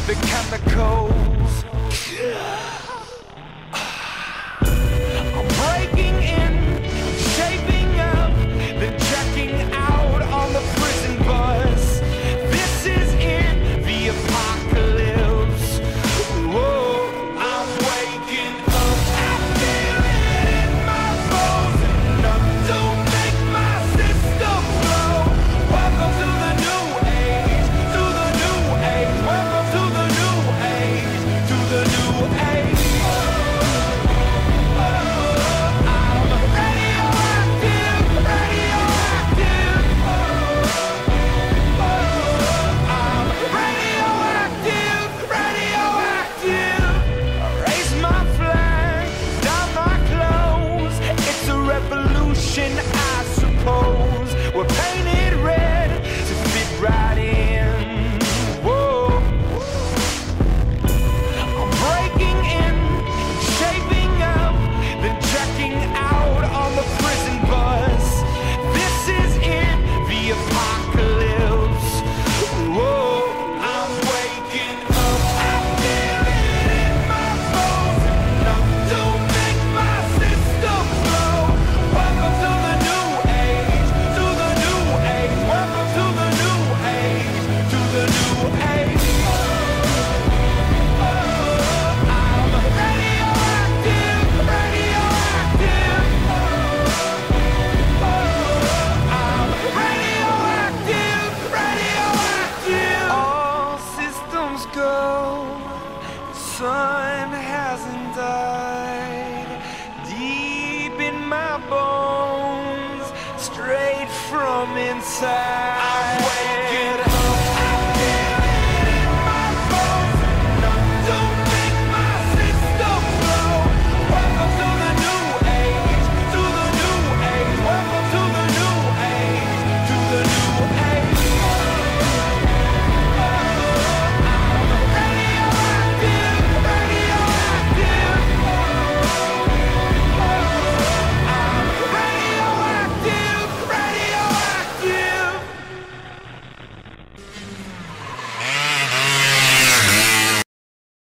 the chemicals. I'm breaking in, shaping up, then checking out on the prison bus. This is in the apocalypse. Whoa, I'm waking up. I feel it in my bones, enough to make my system blow. Welcome to the new age, to the new age. Welcome to the new age, to the new age. I'm radioactive, radioactive. I'm radioactive, radioactive. Raise my flag, down my clothes. It's a revolution, I suppose. We're painted red to fit right in. Whoa. I'm breaking in, shaping up, then checking out on the prison bus. This is in the apocalypse. Whoa, I'm waking up. I feel it in my bones, enough to make my system blow. Welcome to the new age, to the new age. Welcome to the new age, to the new age. I'm radioactive, radioactive. I'm radioactive, radioactive. All systems go. Sun hasn't died. Deep in my bones, straight from inside.